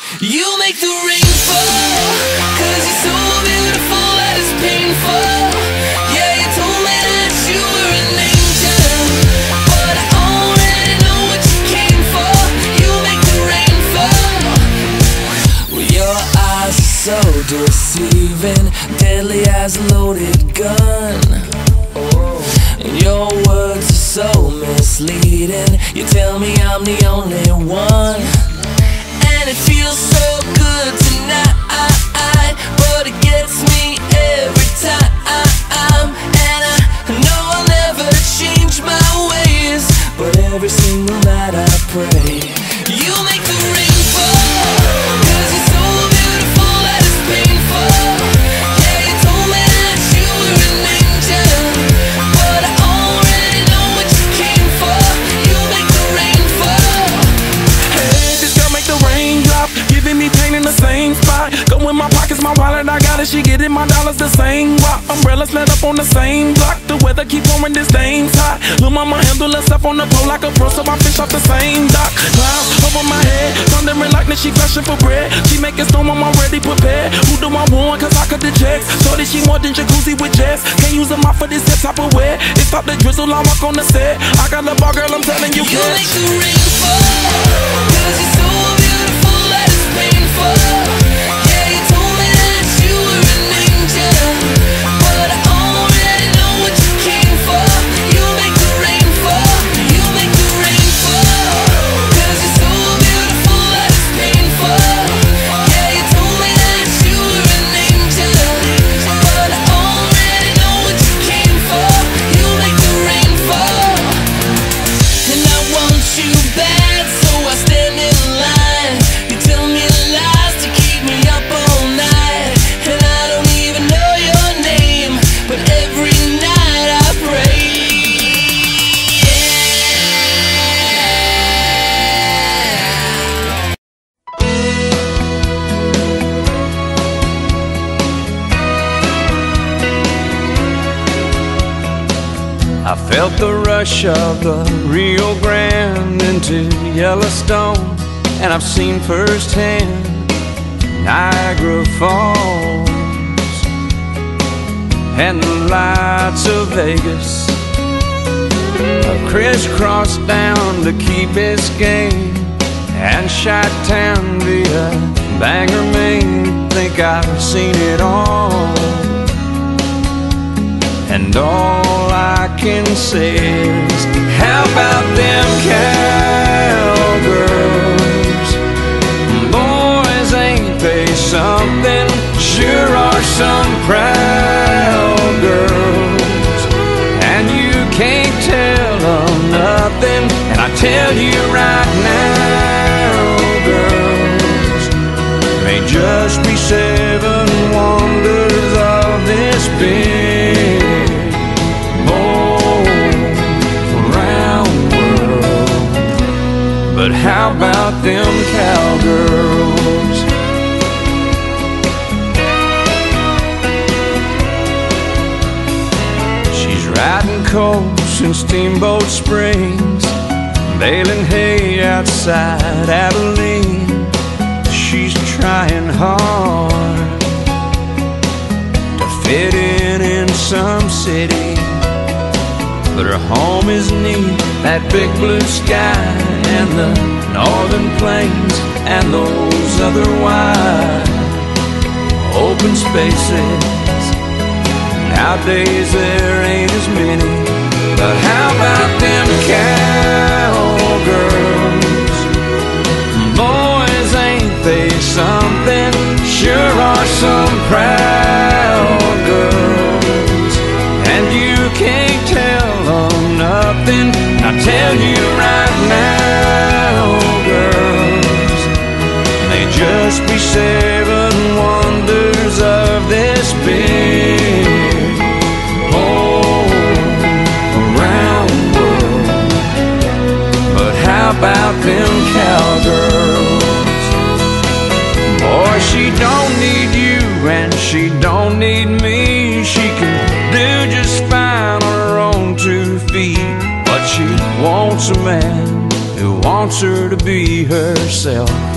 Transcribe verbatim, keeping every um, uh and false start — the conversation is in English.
You make the rain fall, 'cause you're so beautiful that it's painful. Yeah, you told me that you were an angel, but I already know what you came for. You make the rain fall. Well, your eyes are so deceiving, deadly as a loaded gun. And your words are so misleading. You tell me I'm the only one, and it feels so good tonight, but it gets me every time. And I know I'll never change my ways, but every single night I pray. You make the rain fall, 'cause you're so beautiful that it's painful. Yeah, you told me that you were an angel, but I already know what you came for. You make the rain fall. Hey, this girl make the rain drop, giving me pain in the same spot. Go in my pockets, my wallet, I got it. She getting my dollars the same rock. Umbrellas let up on the same block. The weather keep pouring, this thing's hot. Lil' mama handle herself on the pole like a pro, so I fish off the same dock. Clouds over my head, thundering like that she flashing for bread. She making storm, I'm already prepared. Who do I want? 'Cause I could the checks. Shorty, she more than jacuzzi with jets. Can't use them out for this type of wear. It stop the drizzle, I walk on the set. I got a bar, girl, I'm telling you, You catch. make the rain fall, 'cause you're so beautiful that it's painful. Yeah, you told me that you were an angel, but I already know what you came for. You make the rain fall, you make the rain fall, 'cause you're so beautiful that it's painful. Yeah, you told me that you were an angel, but I already know what you came for. You make the rain fall. And I want you bad, so I stand in line. You tell me lies to keep me up all night, and I don't even know your name, but every night I pray. I felt the rush of the Rio Grande into Yellowstone, and I've seen firsthand Niagara Falls and the lights of Vegas. I've crisscrossed down to Key Biscayne and Chi-Town via Bangor, Maine. Think I've seen it all, and all I can say is, how about them cowgirls? Boys, ain't they something? Sure are some proud girls, and you can't tell them nothing. And I tell you right now, girls, may just be seven wonders of this big but how about them cowgirls? She's riding coast in Steamboat Springs, baling hay outside Abilene. She's trying hard to fit in in some city, but her home is neat, that big blue sky and the northern plains and those other wide open spaces. Nowadays there ain't as many, but how about them cowgirls? Boys, ain't they something? Sure are some proud girls, and you can't tell them nothing. I tell you right now, girls, they just be seven wonders of this big whole around world. But how about them cowgirls? Boy, she don't need you and she don't need me. She can do just fine on her own two feet, but she wants a man who wants her to be herself.